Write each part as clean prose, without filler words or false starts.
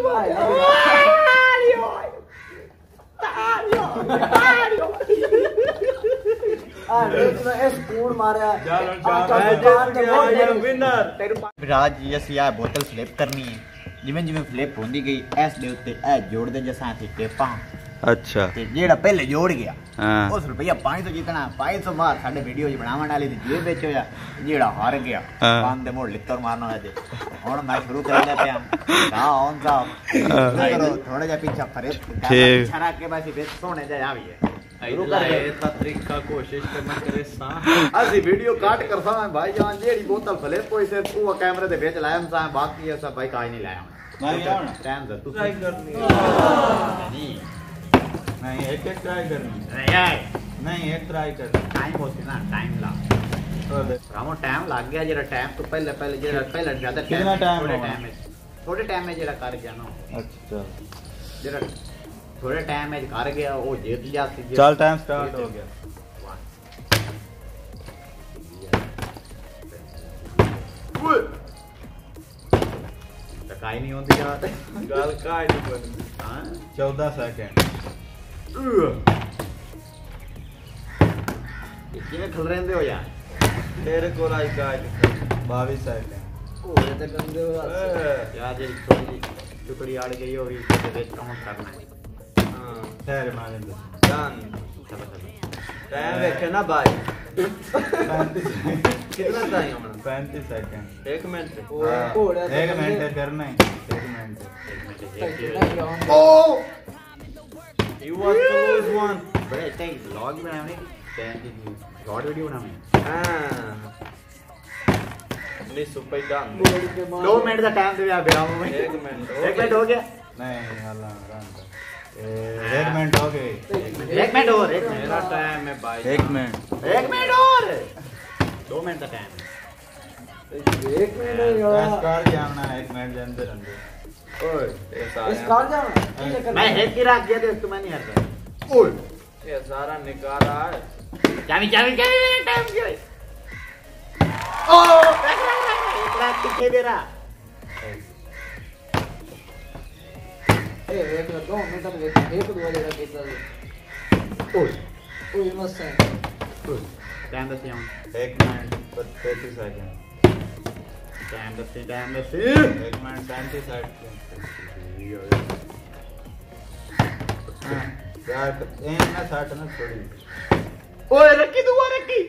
राज yes यार बोतल flip करनी है जिवें जिवें फ्लिप होंदी गई एस दे उत्ते ए जोड़ दे जैसा थी टेपा अच्छा ते जेड़ा पहले जोड़ गया उस रुपया 500 जितना 500 मार साडे वीडियो च बनावन वाली दी जेब विच होया जेड़ा हार गया कान दे मोड़ लित्तर मारना है जे हुन मैं शुरू करने पे का ऑन सा करो थोड़ा जा पीछे फरे पीछे रख के बस बेस सोने जा आवी है तरीका कोशिश करना करे सा असि वीडियो काट कर सा भाई जान जेड़ी बोतल फ्लिप कोई से तू कैमरे दे बेच लाया सा बाकी ऐसा भाई काई नहीं लाया मैं टाइम दे तू ट्राई करनी नहीं एक ट्राई करनी नहीं एक ट्राई कर टाइम होती ना टाइम ला रामो टाइम लग गया जरा टाइम तो पहले जरा पहले ज्यादा कितना टाइम थोड़े टाइम में जरा कर गया ना अच्छा जरा थोड़े टाइम में कर गया वो जीत जाती चल टाइम स्टार्ट हो गया काई नहीं होती यार गल काई नहीं बनती हां 14 सेकंड कितने खल रहे हो यार तेरे को लाई काई 22 सेकंड ओए ते गंदे हो यार ये थोड़ी टुकड़ी आड़ गई होगी तो वेट काउंट करना है हां ठहर माने जान टाइम देखे ना भाई 35 कितना टाइम हमने 35 सेकंड 1 मिनट हां 1 मिनट करना है 1 मिनट ओ You want to lose one? बड़े अच्छा व्लॉग बनाने की शॉर्ट वीडियो बनाने हां नहीं सुपर डन 2 मिनट का टाइम दे ब्याह में 1 मिनट हो गया नहीं हल्ला रन 1 मिनट हो गए 1 मिनट और मेरा टाइम है भाई 1 मिनट और 2 मिनट का टाइम 1 मिनट यार कार जाना 1 मिनट के अंदर अंदर ओए इस कार जाना मैं हेड की रख दिया तो मैं नहीं हटता ओए ये सारा निकाल रहा है चाबी टाइम क्या ओ एक लाख कितने दे रहा एक मिनट 2 मिनट में एक दो वाले का कैसा ओए मस्त है टाइम दे हूं 1 मिनट 35 सेकंड टाइम दे 1 मिनट 35 सेकंड यार ए ना 60 ना थोड़ी ओए रखी दुआ रखी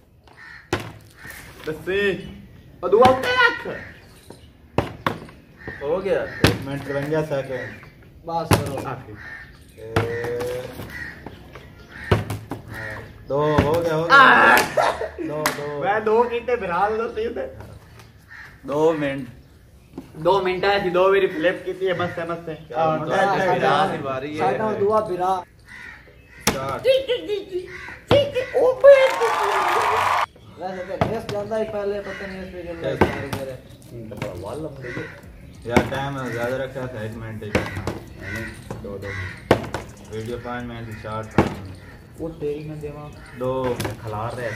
दसे और दुआ उठे रख हो गया 1 मिनट 53 सेकंड बस करो आखिर दो हो गया दो मैं दो कितने बिराल दो 2 मिनट 2 मिनट है 2 मेरी फ्लिप की थी मस्त है साडा दुआ बिरा ओपे वैसे तो गेस ज्यादा ही पहले पता नहीं इस वीडियो में वाल लंबे यार टाइम ज्यादा रखा था 1 मिनट दो वीडियो 5 मिनट स्टार्ट वो तेरी में देवा 2 खलार रहे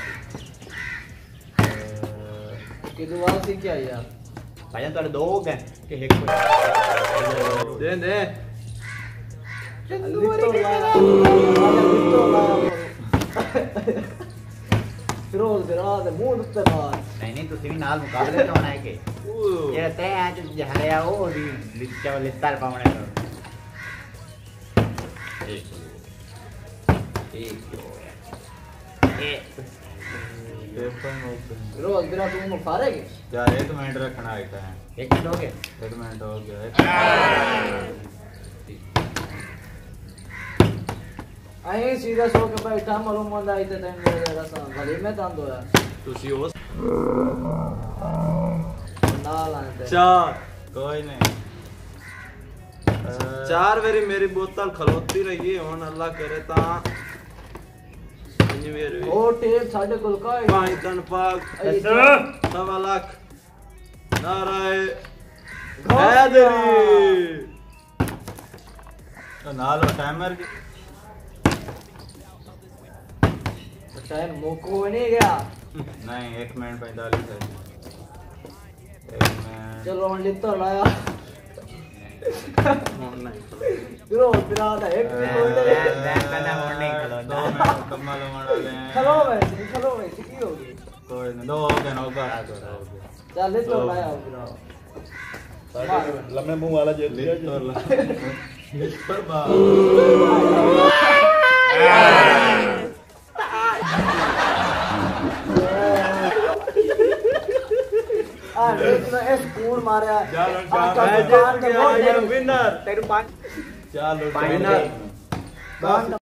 कि दुआ से क्या यार भाई तो 2 हो गए कि एक दे फिरोज बिराद मूड उत्ते मार नहीं तुसी भी नाल मुकाबले तो होना है कि ये ते आज जहरिया वो लिस्टा लिस्टर पावने रोज बिना तुम फारेगे यार 1 मिनट रखना है 1 मिनट हो गया 1 मिनट हो गया आई सीधा सो के बैठा मालूम मंदा इते टाइम मेरा सा भले में तां दो यार तुसी हो ना लाते चार कोई नहीं 4 मेरी बोतल खलोती रही है हुन अल्लाह करे ता ओ टेप साडे कोल का है भाई तन पाक 1.5 लाख नाराए हैदरी तो नालो टाइमर की टाइम मोको नहीं गया नहीं 1 मिनट 45 सेकंड चलो हम लित्तो लाया गिरो बिना दा एक भी कोई नहीं कहना मोड़ नहीं खलोंदा कमाल मारा ले खलो भाई की हो गई कोई नहीं दो हो गए नौका चल ले तो लाया बिना लम्बे मुंह वाला जेल दिया पर बा इस कूड़ मारा विनर तेरे पांच चलो विनर